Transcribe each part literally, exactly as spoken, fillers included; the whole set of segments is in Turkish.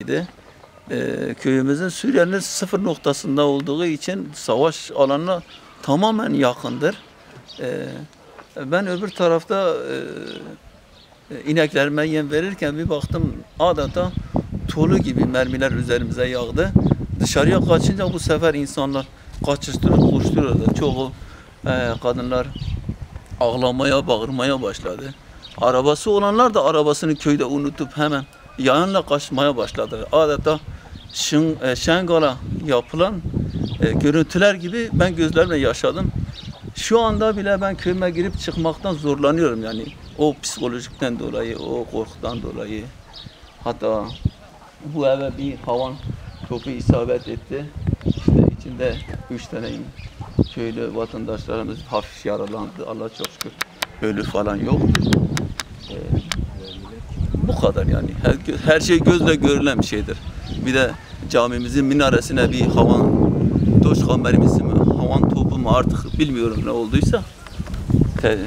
bölgedeydi. Ee, köyümüzün Suriye'nin sıfır noktasında olduğu için savaş alanına tamamen yakındır. Ee, ben öbür tarafta e, ineklerime yem verirken bir baktım adeta tolu gibi mermiler üzerimize yağdı. Dışarıya kaçınca bu sefer insanlar kaçıştırıp koşturuyordu. Çoğu e, kadınlar ağlamaya, bağırmaya başladı. Arabası olanlar da arabasını köyde unutup hemen yayınla kaçmaya başladı. Adeta Şın, e, Şengal'a yapılan e, görüntüler gibi ben gözlerimle yaşadım. Şu anda bile ben köyüme girip çıkmaktan zorlanıyorum yani. O psikolojikten dolayı, o korkudan dolayı. Hatta bu eve bir havan topu isabet etti. İşte içinde üç tane köylü vatandaşlarımız hafif yaralandı. Allah çok şükür ölü falan yoktur. Ee, bu kadar yani. Her, her şey gözle görülen bir şeydir. Bir de camimizin minaresine bir havan toş kamerimiz mi, havan topu mu artık bilmiyorum ne olduysa. Te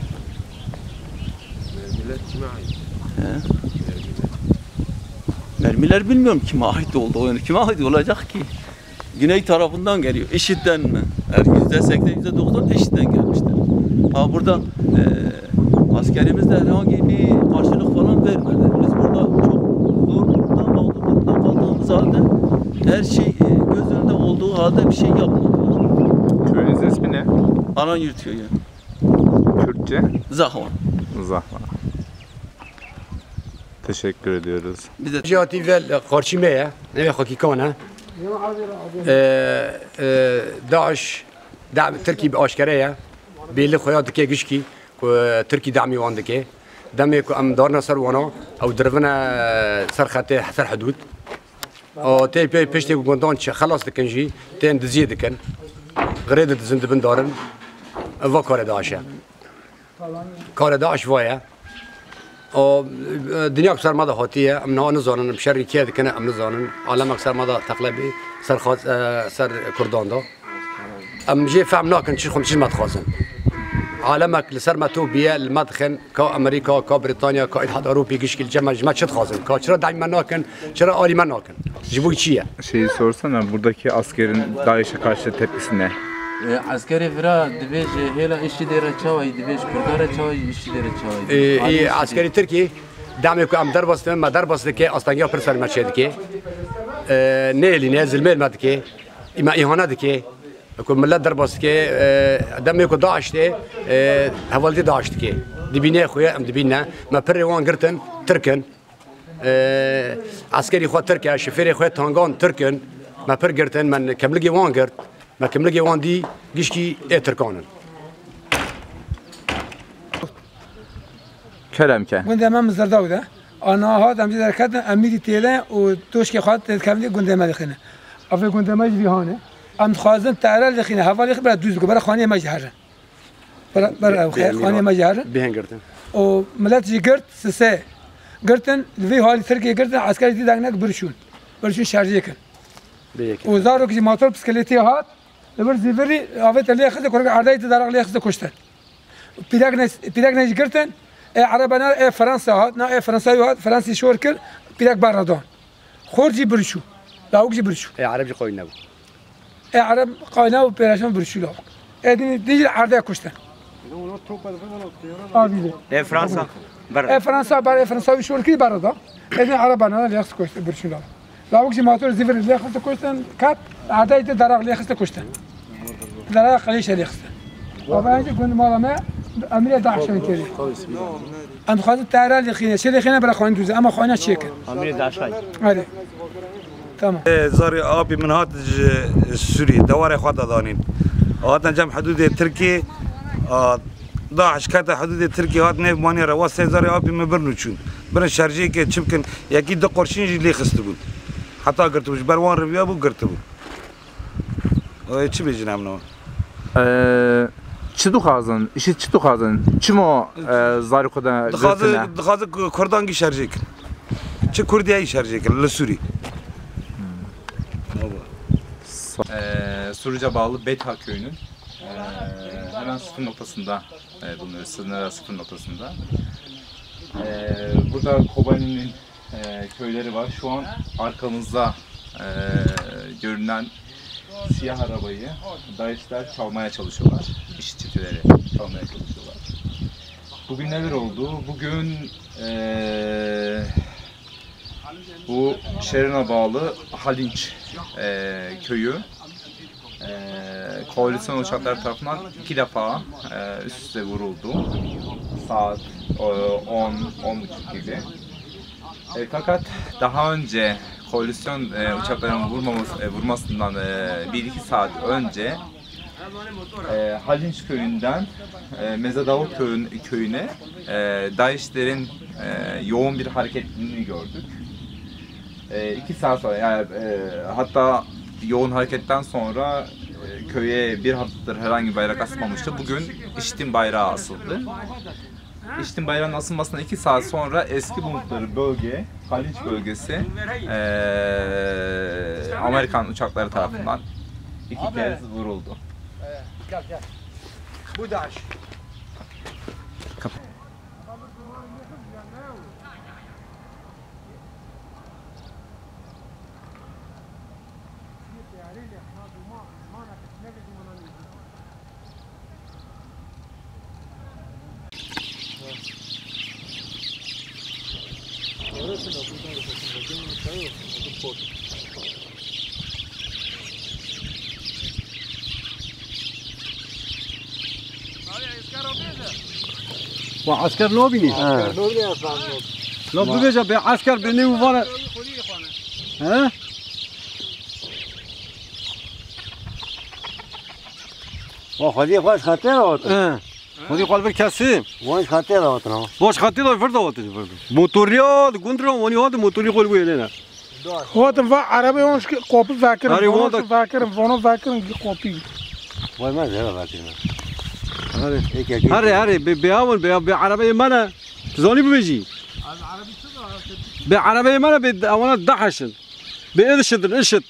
Mermiler kime ait? He? Mermiler bilmiyorum kime ait oldu. Yani kime ait olacak ki? Güney tarafından geliyor. IŞİD'den mi? yüzde seksen, yüzde doksan IŞİD'den gelmiştir. Ha burada e, askerimiz de herhangi bir karşılık falan vermedi. Biz burada çok zor durumda, mağdur durumda kaldığımız halde her şey e, göz önünde olduğu halde bir şey yapmadılar. Köyünüzün ismi ne? Ananyurt köyü. Kürtçe? Zahvan. Zahvan. Teşekkür ediyoruz. Bir de جاتي vel قارچیمه نه خاکیکانه داعش دعم تركي باشكريه بيل خويا دكي گشكي تركي دعمي واندكي دمي كو ام دارنا سر وانا او درفنا سر خط سر حدود او تي بي بيشتي گوندان خلاص دكنجي تين دزي دكن غريد دزند بن دارن و کار داعشه کار داعش وایا او دنیا اکثر ماده هاتیه ام نه نزانن بشری که دکنه ام نزانن عالم اکثر ماده تقلبی سر خاص سر کردان دا ام جي فهم ناكن شي خمسين ما تخازن عالمك لسر ما تو بيه المدخن كا امريكا كا بريطانيا كا اتحاد اوروبي كشكل جمع جمع شت خازن كا چرا دايما ناكن çرا عالي ما ناكن جيبو چيه Şeyi sorsana, buradaki askerin DAEŞ'e karşı tepkisi ne? عسكري فرا دبيج هلا إيش ديره شوي دبيج كردارة شوي إيش ديره شوي اي عسكري تركي دعم كو ام دربست ما دربست كي استانيا برسل ما شد كي نيلي نازل ميل ما دكي اما اهانه دكي كل ملت دربست كي دم كو داعش تي حوالتي داعش كي دبينه خويا ام دبينا ما بريوان قرتن تركن عسكري خو تركيا شفيري خو تانغان تركن ما بر قرتن من كملجي وان قرت ما كملجي وان دي جيشكي اي تركانن Keremke. گنده من زرده بوده آنها ها دم جدار کردن امیدی تیله و توش که خواهد تکمیل گنده من دخینه افه گنده من جویانه ام خوازن تعرال دخینه حوالی خبر دوز کو برای خانه مجهرن برای برای خانه مجهرن بهن قرتن و ملت جی گرت سه گرتن وی حالی ترکیه گرتن عسکری دی داغنک برشون برشون شارژه کن و زارو که موتور بسکلیتی هات لبر زیوری آفت لیه خزه کرگ عردای تدارک لیه خزه کشتن پیراگ نس پیراگ نس گرتن عربنا فرنسا هات نا فرنساوي هات فرنسي شوركل بلاك باردون خورجي برشو لاوكجي برشو اي عربي قوي نو اي عرب قاينا وبيراشون برشو لاوك ادي ديجي عرضه كشتن اي فرنسا اي فرنسا بار فرنساوي شوركي باردا ادي عربنا اللي يخص كشتن برشو لاوك لاوكجي ماتور زيفر اللي يخص كشتن كات عداي دراغ اللي يخص كشتن دراغ قليش اللي يخص وبعدين كنت مالما أمريكا داعش كذي. أنت خاطر تعال لخينا، شو لخينا برا خوان دوزة، أما خوانات شيكل. أمريكا داعش هاي. هذا. تمام. زاري أبي من هات سوريا دواري خاطر دانين. هات جنب حدود تركيا داعش كذا حدود تركيا هات نيف ماني رواس زاري أبي من برنوشون. برن شارجي كي تشبكن يأكيد دقرشين اللي خستبون. حتى قرتبوش بروان ربيع بو قرتبون. وش بيجينا منو؟ چی تو خازن؟ ایشی چی تو خازن؟ چی ما زاری خدا دخازه دخازه کردانگی شارژه کن. چه کردیایی شارژه کن لسوری. Suruca bağlı Betha köyünün e, hemen sıfır noktasında e, bulunuyoruz. Sınır sıfır noktasında. E, burada Kobani'nin e, köyleri var. Şu an arkamızda e, görünen siyah arabayı DAEŞ'ler çalmaya çalışıyorlar. İş çeteleri çalmaya çalışıyorlar. Bugün neler oldu? Bugün e, bu Şerin'e bağlı Halinç e, köyü e, koalisyon uçakları tarafından iki defa e, üst üste vuruldu. Saat on on buçuk gibi. E, fakat daha önce koalisyon e, uçaklarının vurmaması, e, vurmasından e, bir iki saat önce e, Halinç köyünden e, Mezadavut köyün, köyüne e, DAEŞ'lerin e, yoğun bir hareketini gördük. E, iki saat sonra yani e, hatta yoğun hareketten sonra e, köye bir haftadır herhangi bir bayrak asmamıştı. Bugün İşit'in bayrağı asıldı. İşit'in bayrağının asılmasından iki saat sonra eski bulundukları bölge, Halinç bölgesi e, Amerikan uçakları tarafından iki kez vuruldu. Gel gel. Bu DAEŞ. وعسكر لو بيني اه لو بيجا بعسكر بيني وفانا ها خودی خوش خاطر آوت. خودی قلب کسی. وانش خاطر آوت نه. باش خاطر آوت فردا آوت فردا. موتوریات گندرا وانی هات موتوری خود گویله نه. هات و عربی اونش که قاپی فکر. آره وان دا فکر وانو فکر کی قاپی. وای من زیاد فکر نه. آره. آره آره به بیاون به به عربی منه. زانی ببیجی. به عربی منه به اوانا دحشن. به ارشد ارشد.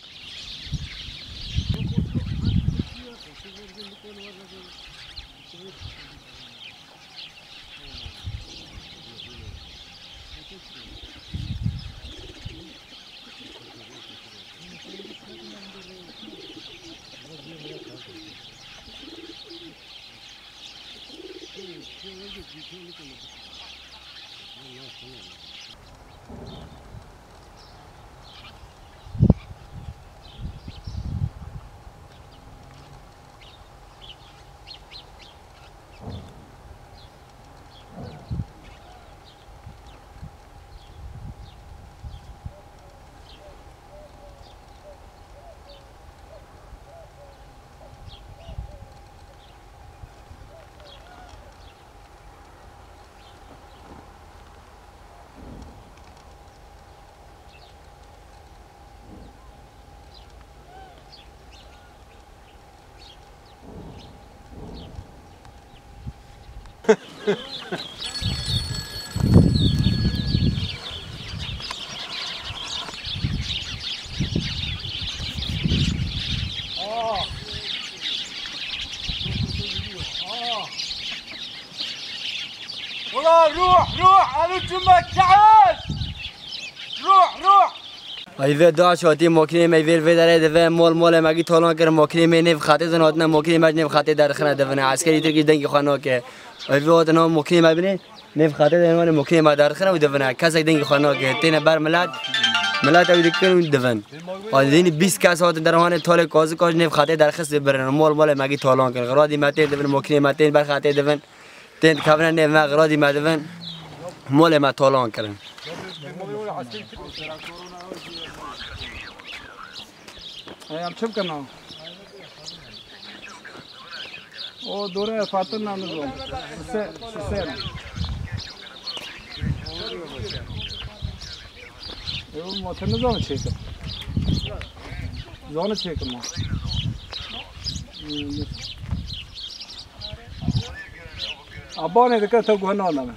روح روح أنا جمك تعال روح روح ایوه داش آتی ماکینه میویل و داره دوه مال مال مگی تالان کرد ماکینه می نف خاطر زن آتنا ماکینه مج نف خاطر در خانه دوونه عسکری ترکی دنگی خانه که ایوه آتنا ماکینه مبینه نف خاطر در ماکینه ما در خانه و دوونه کسی دنگی خانه که تین بر ملت ملت اوی دکن دوون آدینی بیست کس آت در خانه تال کاز کاج نف خاطر در خست برن مال مال مگی تالان کرد غرادی مته دوون ماکینه مته بر خاطر دوون تین کابرن نف ما غرادی مدوون مال ما تالان کردن هم چه بکنم؟ او دوره فاتن نام نزوم سه سه نه او موتر نزوم چه کن؟ زون چه کن ما؟ آبا نه دکتر تو گوه نانم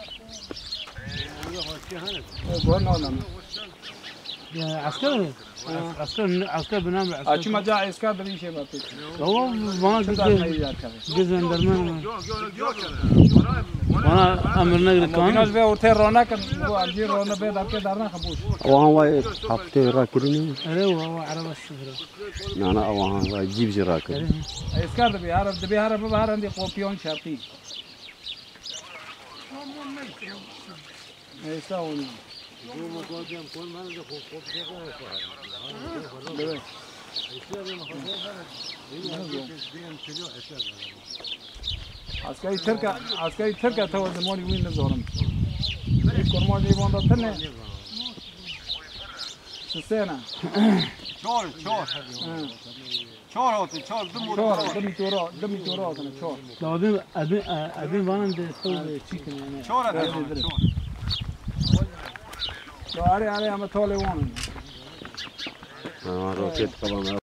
گوه نانم عسكر عسكر عسكر بنام عسكر اچ مجا عسكر بني شي بات هو ما جزء جزء درمان وانا امر نقل بیناش كان به اورته رانه کن و انجی رانه به در که در نخبوش اوهان واي حطي راكرين ايه هو عرب السفره انا اوهان واي جيب جي راكر اسکار دبی هر دبی هر به هر اندی قوپیون شرطی ایسا اونی عسکری ترکا عسکری ترکا تو زمانی وین نزارم یک کرمان دیوان دادنه سسنا چهار چهار چهار هاتن چهار دو چهار دمی تورا دمی تورا کنه چهار ابي ابي ابي وانا ده تو تشيكن يعني چهار هاتن چهار آره آره همه تاله وانن اه روكيت طبعا